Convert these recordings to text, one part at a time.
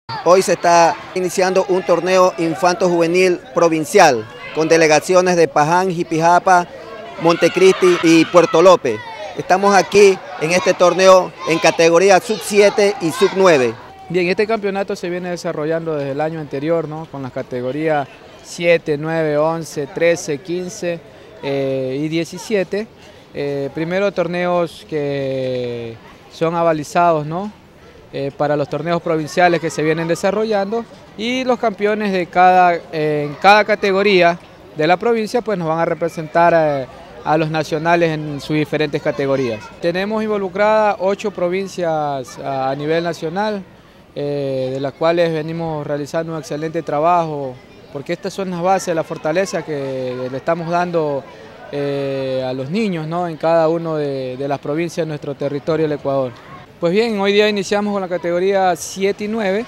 Hoy se está iniciando un torneo infanto-juvenil provincial con delegaciones de Paján, Jipijapa, Montecristi y Puerto López. Estamos aquí en este torneo en categoría sub-7 y sub-9. Bien, este campeonato se viene desarrollando desde el año anterior, ¿no? Con las categorías 7, 9, 11, 13, 15 y 17. Primero torneos que son avalizados, ¿no? Para los torneos provinciales que se vienen desarrollando, y los campeones de en cada categoría de la provincia pues nos van a representar a los nacionales en sus diferentes categorías. Tenemos involucradas 8 provincias a nivel nacional, de las cuales venimos realizando un excelente trabajo, porque estas son las bases, la fortaleza que le estamos dando a los niños, ¿no? En cada una de las provincias de nuestro territorio del Ecuador. Pues bien, hoy día iniciamos con la categoría 7 y 9,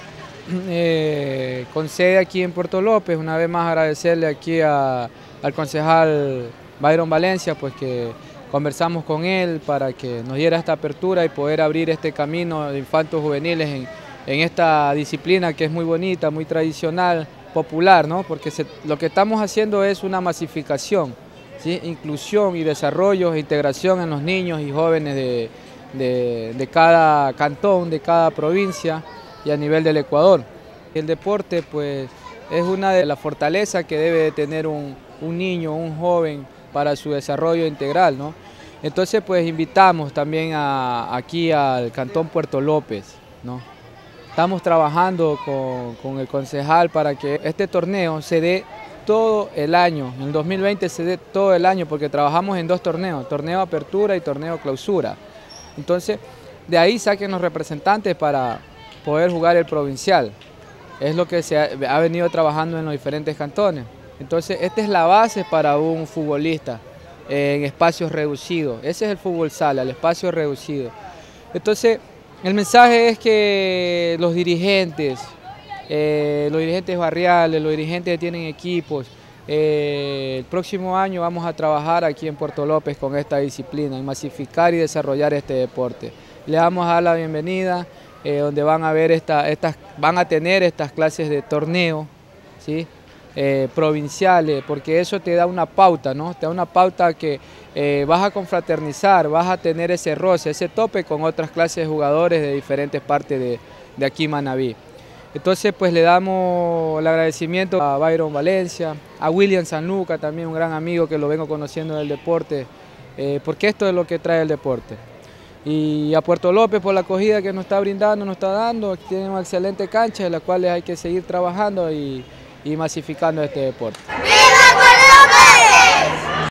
con sede aquí en Puerto López. Una vez más agradecerle aquí al concejal Byron Valencia, pues que conversamos con él para que nos diera esta apertura y poder abrir este camino de infantos juveniles en esta disciplina que es muy bonita, muy tradicional, popular, ¿no? Porque lo que estamos haciendo es una masificación, ¿sí? Inclusión y desarrollo e integración en los niños y jóvenes de cada cantón, de cada provincia y a nivel del Ecuador. El deporte pues es una de las fortalezas que debe de tener un niño, un joven para su desarrollo integral, ¿no? Entonces pues invitamos también aquí al cantón Puerto López, ¿no? Estamos trabajando con el concejal para que este torneo se dé todo el año, en el 2020 se dé todo el año, porque trabajamos en 2 torneos, torneo apertura y torneo clausura. Entonces, de ahí saquen los representantes para poder jugar el provincial. Es lo que se ha venido trabajando en los diferentes cantones. Entonces, esta es la base para un futbolista en espacios reducidos. Ese es el fútbol sala, el espacio reducido. Entonces, el mensaje es que los dirigentes barriales, los dirigentes que tienen equipos, el próximo año vamos a trabajar aquí en Puerto López con esta disciplina, en masificar y desarrollar este deporte. Le vamos a dar la bienvenida, donde van a ver van a tener estas clases de torneo, ¿sí? Provinciales, porque eso te da una pauta, ¿no? Te da una pauta que vas a confraternizar, vas a tener ese roce, ese tope con otras clases de jugadores de diferentes partes de aquí Manabí. Entonces pues le damos el agradecimiento a Byron Valencia, a William Sanluca, también un gran amigo que lo vengo conociendo del deporte, porque esto es lo que trae el deporte. Y a Puerto López por la acogida que nos está brindando, nos está dando. Aquí tenemos una excelente cancha en la cual hay que seguir trabajando y masificando este deporte.